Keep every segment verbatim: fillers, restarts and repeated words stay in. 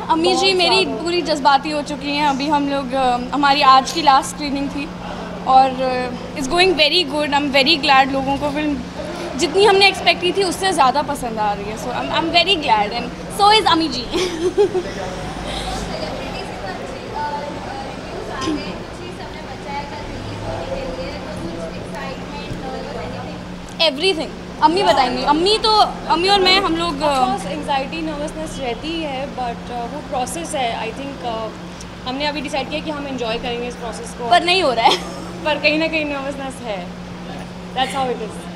अम्मी जी मेरी पूरी जज्बाती हो चुकी हैं। अभी हम लोग हमारी आज की लास्ट स्क्रीनिंग थी और it's going very good. I am very glad लोगों को फिल्म जितनी हमने एक्सपेक्ट की थी उससे ज़्यादा पसंद आ रही है। So I am very glad and so is अम्मी जी। एवरीथिंग अम्मी बताएंगी। अम्मी तो अम्मी और मैं हम लोग एंजाइटी नर्वसनेस रहती ही है, बट uh, वो प्रोसेस है। आई थिंक uh, हमने अभी डिसाइड किया कि हम एंजॉय करेंगे इस प्रोसेस को, पर नहीं हो रहा है। पर कहीं ना कहीं नर्वसनेस है। That's how it is.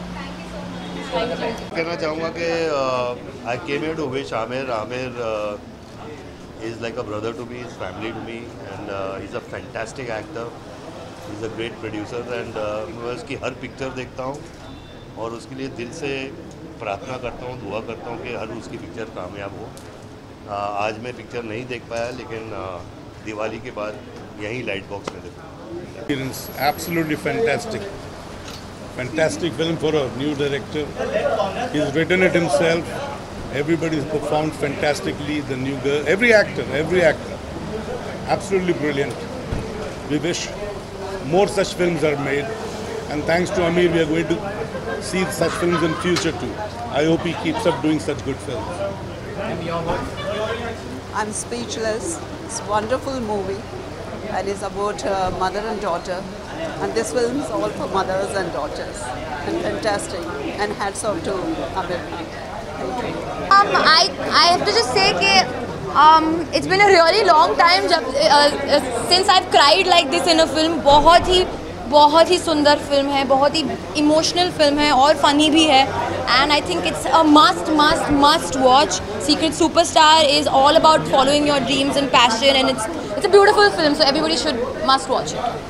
कहना चाहूँगा कि I came here to wish Aamir Aamir is like a brother to me, is family to me and is a fantastic actor, is a great producer and मैं उसकी हर पिक्चर देखता हूँ और उसके लिए दिल से प्रार्थना करता हूँ, दुआ करता हूँ कि हर उसकी पिक्चर कामयाब हो। आ, आज मैं पिक्चर नहीं देख पाया, लेकिन आ, दिवाली के बाद यहीं लाइट बॉक्स में देखूँगा। Absolutely fantastic, fantastic film for a new director. He's written it himself. Everybody's performed fantastically. The new girl, every actor, every actor, absolutely brilliant. We wish more such films are made. And thanks to Amir, we are going to see such films in future too. I hope he keeps up doing such good films. And your words? I'm speechless. It's a wonderful movie. And it's about uh, mother and daughter. And this film is all for mothers and daughters. And fantastic. And hats off to Amir. Thank you. Um, I I have to just say that um, it's been a really long time जब uh, uh, since I've cried like this in a film. बहुत ही बहुत ही सुंदर film है, बहुत ही emotional film है और funny भी है। And I think it's a must must must watch. Secret superstar is all about following your dreams and passion and it's it's a beautiful film, so everybody should must watch it.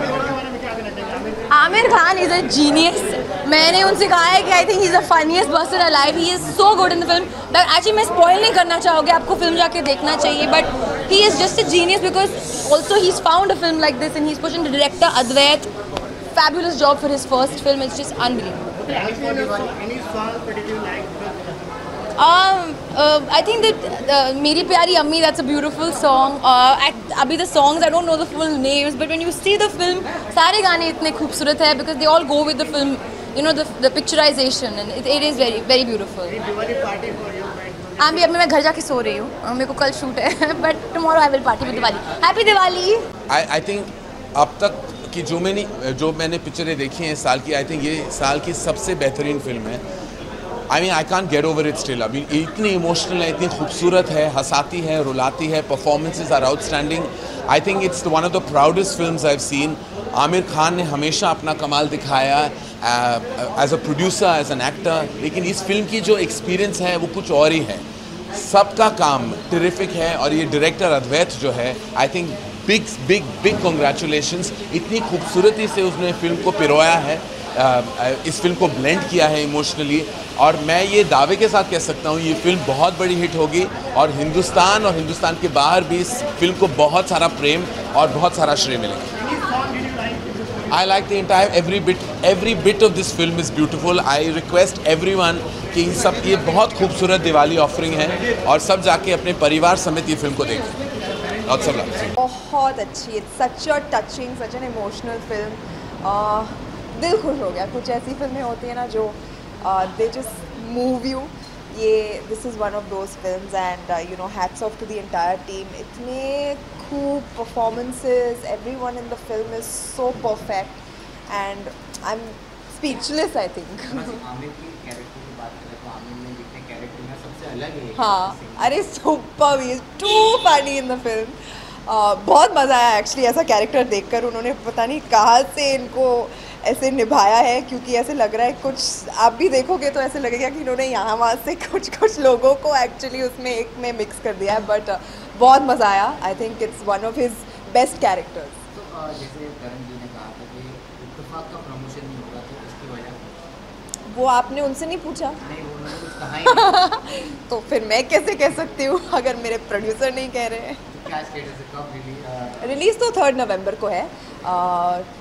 Aamir Khan is a genius. मैंने उनसे कहा है कि I think he is the funniest person alive. He is so good in the film that actually मैं spoil नहीं करना चाहूँगी, आपको फिल्म जाके देखना चाहिए। But he is just a genius because also he's found a film like this and he's pushing the director Advait. Fabulous job for his first film. It's just unbelievable. Any song that you like? Um, uh, I think that uh, Meri Pyari Ammi, that's a beautiful song. Uh, abhi the songs, I don't know the full names, but when you see the film, सारे गाने इतने खूबसूरत है because they all go with the film, you know, the the picturization, and it, it is very very beautiful. Diwali party for you, right? हाँ भी, अब मैं घर जाके सो रही हूँ, मेरे को कल शूट है, but tomorrow I will party with Diwali. Happy Diwali. I I think अब तक की जो मैंने जो मैंने पिक्चरें देखी हैं इस साल की, आई थिंक ये साल की सबसे बेहतरीन फिल्म है। I mean I can't get over it still. अभी इतनी इमोशनल है, इतनी खूबसूरत है, हंसाती है, रुलाती है, performances are outstanding. I think it's one of the proudest films I have seen. Aamir Khan ने हमेशा अपना कमाल दिखाया as a producer, as an actor, लेकिन इस फिल्म की जो एक्सपीरियंस है वो कुछ और ही है। सबका काम टेरिफिक है और ये डायरेक्टर अद्वैत जो है, I think big big big congratulations. इतनी खूबसूरती से उसने फिल्म को पिरोया है, इस फिल्म को ब्लेंड किया है इमोशनली, और मैं ये दावे के साथ कह सकता हूँ ये फिल्म बहुत बड़ी हिट होगी और हिंदुस्तान और हिंदुस्तान के बाहर भी इस फिल्म को बहुत सारा प्रेम और बहुत सारा श्रेय मिलेगा। I like the entire every bit every bit of this film is beautiful. I request everyone कि सब ये बहुत खूबसूरत दिवाली ऑफरिंग है और सब जाके अपने परिवार समेत ये फिल्म को देखें। और सब बहुत अच्छी, it's such a touching, such an emotional film. uh, दिल खुश हो गया। कुछ ऐसी फिल्में होती हैं ना जो they just move you. ये this is one of those films and uh, you know hats off to the entire team. इतने खूब performances, everyone in the film is so perfect and I'm speechless I think. Aamir की character की बात करें तो आमिर ने जितने कैरेक्टर में सबसे अलग है। हाँ, अरे super, he is too funny in the film. बहुत मज़ा आया एक्चुअली ऐसा कैरेक्टर देखकर। उन्होंने पता नहीं कहाँ से इनको ऐसे निभाया है, क्योंकि ऐसे लग रहा है कुछ आप भी देखोगे तो ऐसे लगेगा कि इन्होंने यहाँ वहाँ से कुछ कुछ लोगों को एक्चुअली उसमें एक में मिक्स कर दिया है। बट uh, बहुत मज़ा आया। I think it's one of his best characters. तो जैसे करण जी ने कहा था कि इत्तेफाक का प्रमोशन नहीं होगा, तो इसकी वजह वो आपने उनसे नहीं पूछा? नहीं, उन्होंने कुछ कहा ही नहीं। तो फिर मैं कैसे कह सकती हूँ अगर मेरे प्रोड्यूसर नहीं कह रहे हैं? क्या स्टेटस है, कब रिलीज? रिलीज़ तो थर्ड नवंबर को है।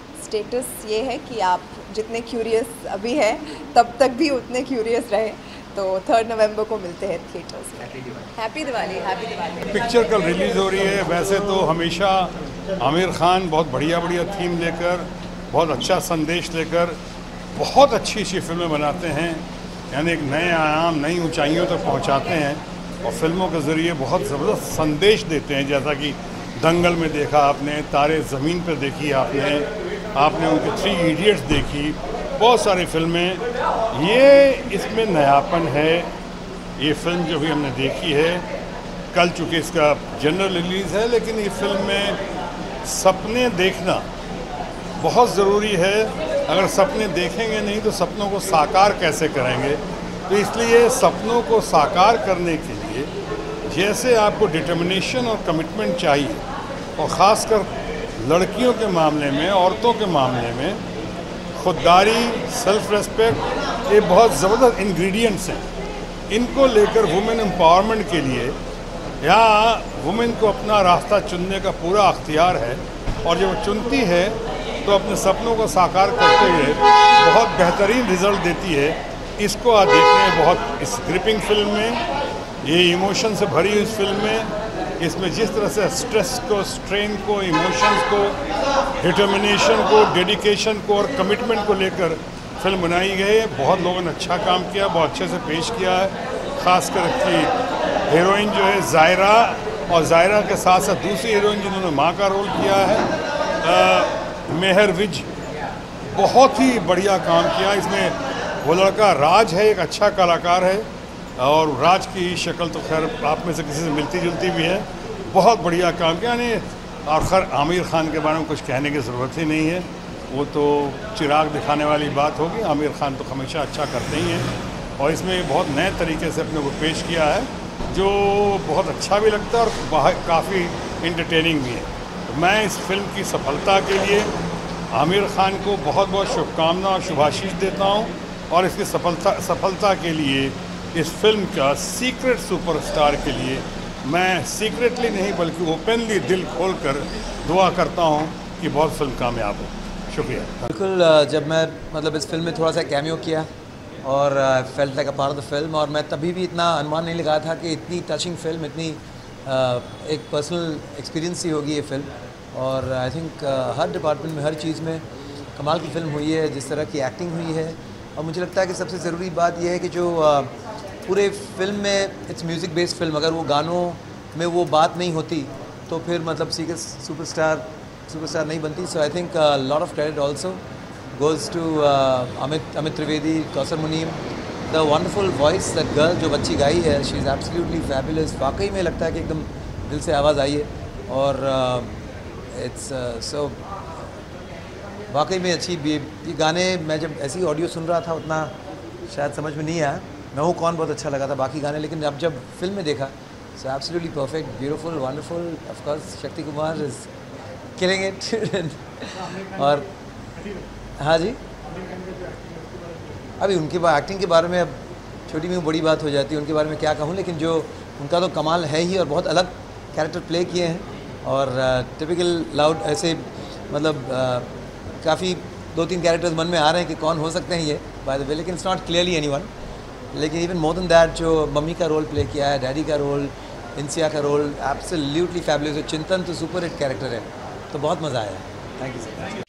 स्टेटस ये है कि आप जितने क्यूरियस अभी हैं तब तक भी उतने क्यूरियस रहे, तो थर्ड नवंबर को मिलते हैं थिएटर्स में। Happy Diwali. Happy Diwali. Picture कल रिलीज़ हो रही है। वैसे तो हमेशा आमिर खान बहुत बढ़िया बढ़िया थीम लेकर, बहुत अच्छा संदेश लेकर बहुत अच्छी अच्छी फिल्में बनाते हैं, यानी एक नए आयाम, नई ऊंचाइयों तक पहुंचाते हैं और फिल्मों के ज़रिए बहुत ज़बरदस्त संदेश देते हैं। जैसा कि दंगल में देखा आपने, तारे ज़मीन पर देखी आपने आपने उनके थ्री इडियट्स देखी, बहुत सारी फिल्में। ये इसमें नयापन है। ये फिल्म जो भी हमने देखी है, कल चूँकि इसका जनरल रिलीज़ है, लेकिन ये फिल्म में सपने देखना बहुत ज़रूरी है। अगर सपने देखेंगे नहीं तो सपनों को साकार कैसे करेंगे? तो इसलिए सपनों को साकार करने के लिए जैसे आपको डिटर्मिनेशन और कमिटमेंट चाहिए, और ख़ासकर लड़कियों के मामले में, औरतों के मामले में खुददारी, सेल्फ रेस्पेक्ट, ये बहुत ज़बरदस्त इंग्रेडिएंट्स हैं। इनको लेकर वुमेन एम्पावरमेंट के लिए या वुमेन को अपना रास्ता चुनने का पूरा अख्तियार है, और जब वो चुनती है तो अपने सपनों को साकार करते हुए बहुत बेहतरीन रिज़ल्ट देती है। इसको आज देखने में बहुत इस ग्रिपिंग फिल्म में, ये इमोशन से भरी हुई इस फिल्म में, इसमें जिस तरह से स्ट्रेस को, स्ट्रेन को, इमोशंस को, डिटर्मिनेशन को, डेडिकेशन को और कमिटमेंट को लेकर फिल्म बनाई गई है। बहुत लोगों ने अच्छा काम किया, बहुत अच्छे से पेश किया है। ख़ासकर कि हीरोइन जो है ज़ायरा, और ज़ायरा के साथ साथ दूसरी हीरोइन जिन्होंने माँ का रोल किया है, आ, मेहर विज, बहुत ही बढ़िया काम किया। इसमें वो लड़का राज है, एक अच्छा कलाकार है, और राज की शक्ल तो खैर आप में से किसी से मिलती जुलती भी है। बहुत बढ़िया काम किया। यानी और खैर आमिर खान के बारे में कुछ कहने की ज़रूरत ही नहीं है, वो तो चिराग दिखाने वाली बात होगी। आमिर खान तो हमेशा अच्छा करते ही हैं, और इसमें बहुत नए तरीके से अपने को पेश किया है, जो बहुत अच्छा भी लगता है और काफ़ी इंटरटेनिंग भी है। तो मैं इस फिल्म की सफलता के लिए आमिर खान को बहुत बहुत शुभकामना और शुभाशीष देता हूँ, और इसकी सफलता सफलता के लिए इस फिल्म का सीक्रेट सुपरस्टार के लिए मैं सीक्रेटली नहीं बल्कि ओपनली दिल खोलकर दुआ करता हूँ कि बहुत फिल्म कामयाब हो। शुक्रिया। बिल्कुल, जब मैं मतलब इस फिल्म में थोड़ा सा कैमियो किया और felt like a part of the film, और मैं तभी भी इतना अनुमान नहीं लगाया था कि इतनी टचिंग फिल्म, इतनी uh, एक पर्सनल एक्सपीरियंस ही होगी ये फिल्म। और आई थिंक uh, हर डिपार्टमेंट में, हर चीज़ में कमाल की फ़िल्म हुई है, जिस तरह की एक्टिंग हुई है। और मुझे लगता है कि सबसे ज़रूरी बात यह है कि जो uh, पूरे फिल्म में इट्स म्यूज़िक बेस्ड फिल्म, अगर वो गानों में वो बात नहीं होती तो फिर मतलब सीक्रेट सुपरस्टार सुपरस्टार नहीं बनती। So I think lot of credit also goes to Amit Amit Trivedi, Kausar Munim, the wonderful voice that girl जो बच्ची गाई है, शी इज़ एब्सोल्युटली फैबुलस। वाकई में लगता है कि एकदम दिल से आवाज़ आई है, और इट्स सो वाकई में अच्छी। ये गाने मैं जब ऐसी ऑडियो सुन रहा था उतना शायद समझ में नहीं आया, मैं हूँ कौन बहुत अच्छा लगा था बाकी गाने, लेकिन अब जब फिल्म में देखा, so absolutely perfect, beautiful, wonderful. Of course Shakti Kumar is killing it. और हाँ जी, अभी उनके बाद एक्टिंग के बारे में अब छोटी में बड़ी बात हो जाती है, उनके बारे में क्या कहूँ, लेकिन जो उनका तो कमाल है ही, और बहुत अलग कैरेक्टर प्ले किए हैं, और टिपिकल लाउड ऐसे मतलब काफ़ी दो तीन कैरेक्टर्स मन में आ रहे हैं कि कौन हो सकते हैं ये, बाय द वे, लेकिन इट्स नॉट क्लियरली एनीवन। लेकिन इवन मोर देन दैट, जो मम्मी का रोल प्ले किया है, डैडी का रोल, इंसिया का रोल, एब्सोल्युटली फैबुलस। चिंतन तो सुपर हिट कैरेक्टर है, तो बहुत मज़ा आया। Thank you sir.